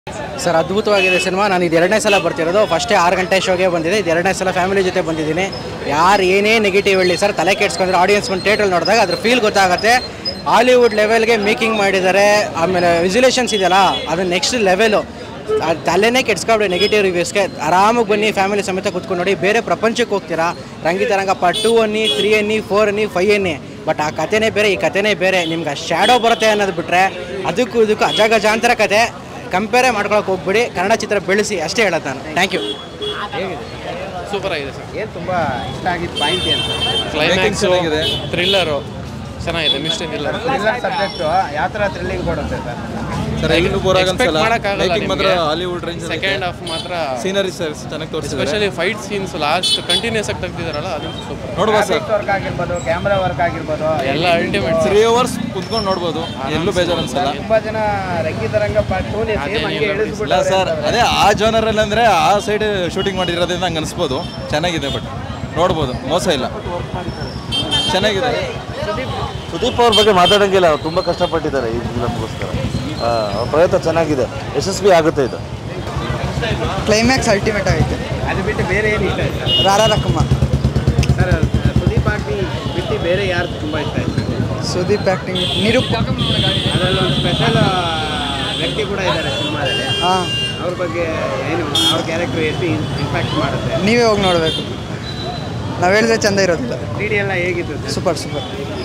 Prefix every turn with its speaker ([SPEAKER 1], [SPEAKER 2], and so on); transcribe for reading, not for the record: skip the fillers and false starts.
[SPEAKER 1] Sir ಅದ್ಭುತವಾಗಿದೆ cinema. ನಾನು ಇದು 2ನೇ ಸಲ ಬರ್ತಿರೋದು. ಫಸ್ಟೇ 6 ಗಂಟೆ ಶೋಗೆ ಬಂದಿದೆ. ಇದು 2ನೇ ಸಲ ಫ್ಯಾಮಿಲಿ ಜೊತೆ ಬಂದಿದ್ದೀನಿ. ಯಾರು ಏನೇ ನೆಗೆಟಿವ್ ಹೇಳಿ ಸರ್ ತಲೆ ಕೆಡ್ಸ್ಕೊಂಡ್ರೆ ಆಡಿಯನ್ಸ್ ಒಂದು ಥಿಯೇಟ್ರಲ್ಲಿ ನೋಡಿದಾಗ ಅದ್ರ ಫೀಲ್ ಗೊತ್ತಾಗುತ್ತೆ. ಹಾಲಿವುಡ್ ಲೆವೆಲ್ಗೆ ಮೇಕಿಂಗ್ ಮಾಡಿದ್ದಾರೆ. ಆಮೇಲೆ ವಿಸುಲೇಷನ್ಸ್ ಇದೆಯಲ್ಲ ಅದು ನೆಕ್ಸ್ಟ್ ಲೆವೆಲು. ತಲೆನೇ ಕೆಡ್ಸ್ಕೊಬಿಡಿ ನೆಗೆಟಿವ್ ರಿವ್ಯೂಸ್ಗೆ. ಆರಾಮಾಗಿ ಬನ್ನಿ, ಫ್ಯಾಮಿಲಿ ಸಮೇತ ಕೂತ್ಕೊಂಡು ನೋಡಿ. ಬೇರೆ ಪ್ರಪಂಚಕ್ಕೆ ಹೋಗ್ತೀರಾ. ರಂಗಿತರಂಗ ಪಾರ್ಟ್ 2 ಅನ್ನಿ, 3 ಅನ್ನಿ, 4 ಅನ್ನಿ, 5 ಅನ್ನಿ. ಬಟ್ ಆ ಕಥೆನೇ ಬೇರೆ, ಈ ಕಥೆನೇ ಬೇರೆ. ನಿಮ್ಗೆ ಶ್ಯಾಡೋ ಬರುತ್ತೆ ಅನ್ನೋದು ಬಿಟ್ಟರೆ ಅದಕ್ಕೂ ಇದಕ್ಕೂ ಅಜಗಜಾಂತರ ಕತೆ. ಕಂಪೇರೇ ಮಾಡ್ಕೊಳಕ್ಕೆ ಹೋಗ್ಬಿಡಿ. ಕನ್ನಡ ಚಿತ್ರ ಬೆಳೆಸಿ ಅಷ್ಟೇ ಹೇಳೋದು ನಾನು. Thank you.
[SPEAKER 2] ಸೂಪರ್ ಆಗಿದೆ ಸರ್.
[SPEAKER 3] ಏನು ತುಂಬ ಇಷ್ಟ ಆಗಿದ್ದು ಪಾಯಿಂಟ್ ಏನು
[SPEAKER 2] ಕ್ಲೈಮ್ಯಾಕ್ಸು, ಥ್ರಿಲ್ಲರು ಚೆನ್ನಾಗಿದೆ. ಮಿಸ್ಟೇಕ್ ಥ್ರಿಲ್ಲರ್
[SPEAKER 3] ಸಬ್ಜೆಕ್ಟು ಯಾವ ಥರ ಥ್ರಿಲ್ಲಿಂಗ್ ಕೊಡುತ್ತೆ sir?
[SPEAKER 2] Hollywood range second half ಮಾತ್ರ
[SPEAKER 4] ಸೀನರಿ ಚೆನ್ನಾಗಿ ತೋರಿಸಿದ್ದಾರೆ.
[SPEAKER 2] Especially fight scenes last continues ಆಗಿ ತೆಗ್ದಿದ್ದಾರಲ್ಲ ಅದು ಸೂಪರ್.
[SPEAKER 4] ನೋಡ್ಬೋದು ಸರ್,
[SPEAKER 3] ವರ್ಕ್ ಆಗಿರ್ಬೋದು, ಕ್ಯಾಮ್ರಾ ವರ್ಕ್ ಆಗಿರ್ಬೋದು,
[SPEAKER 2] ಎಲ್ಲ ಅಲ್ಟಿಮೇಟ್.
[SPEAKER 4] 3 hours ಕುತ್ಕೊಂಡು ನೋಡ್ಬೋದು, ಎಲ್ಲೂ ಬೇಜಾರು ಅನ್ಸಲ್ಲ.
[SPEAKER 3] ತುಂಬ ಜನ ರಂಗಿತರಂಗ ಪಾರ್ಟ್ 2 ಸೇಮ್ ಹಂಗೆ
[SPEAKER 4] ಇಲ್ಲ
[SPEAKER 3] ಇಳಿಸ್ಬಿಟ್ಟು
[SPEAKER 4] ಸರ್, ಅದೇ ಆ ಜಾನರಲ್ಲಿ ಅಂದರೆ ಆ ಸೈಡ್ ಶೂಟಿಂಗ್ ಮಾಡಿರೋದ್ರಿಂದ ಹಂಗೆ ಅನಿಸ್ಬೋದು. ಚೆನ್ನಾಗಿದೆ, ಬಟ್ ನೋಡ್ಬೋದು, ಮೋಸ ಇಲ್ಲ, ಚೆನ್ನಾಗಿದೆ.
[SPEAKER 5] ಸುದೀಪ್ ಅವ್ರ ಬಗ್ಗೆ ಮಾತಾಡೋಂಗಿಲ್ಲ. ಅವ್ರು ತುಂಬ ಕಷ್ಟಪಟ್ಟಿದ್ದಾರೆ ಈ ಫಿಲಮ್ಗೋಸ್ಕರ. ಅವ್ರ ಪ್ರಯತ್ನ ಚೆನ್ನಾಗಿದೆ, ಯಶಸ್ವಿ ಆಗುತ್ತೆ ಇದು.
[SPEAKER 6] ಕ್ಲೈಮ್ಯಾಕ್ಸ್ ಅಲ್ಟಿಮೇಟ್ ಆಗೈತೆ.
[SPEAKER 3] ಅದು ಬಿಟ್ಟು ಬೇರೆ ಏನು ಇಷ್ಟ ಆಯ್ತು
[SPEAKER 6] ರಾರಾ ರಕಮ್ಮ
[SPEAKER 3] ಸರ್? ಸುದೀಪ್ ಆಕ್ಟಿಂಗ್ ಬಿಟ್ಟು ಬೇರೆ ಯಾರು ತುಂಬ ಇಷ್ಟ ಆಯ್ತು?
[SPEAKER 6] ಸುದೀಪ್ ಆ್ಯಕ್ಟಿಂಗ್ ನಿರೂಪ
[SPEAKER 3] ಅದರಲ್ಲಿ ಒಂದು ಸ್ಪೆಷಲ್ ವ್ಯಕ್ತಿ ಕೂಡ ಇದ್ದಾರೆ ಸಿನಿಮಾದಲ್ಲಿ.
[SPEAKER 6] ಹಾಂ,
[SPEAKER 3] ಅವ್ರ ಬಗ್ಗೆ ಏನು, ಅವ್ರ ಕ್ಯಾರೆಕ್ಟರ್ ಎಷ್ಟು ಇಂಪ್ಯಾಕ್ಟ್ ಮಾಡುತ್ತೆ?
[SPEAKER 6] ನೀವೇ ಹೋಗಿ ನೋಡಬೇಕು. ನಾವು ಹೇಳಿದ್ರೆ ಚೆಂದ ಇರೋದಿಲ್ಲ.
[SPEAKER 3] 3D ಎಲ್ಲ ಹೇಗಿತ್ತು ಸರ್?
[SPEAKER 6] ಸೂಪರ್.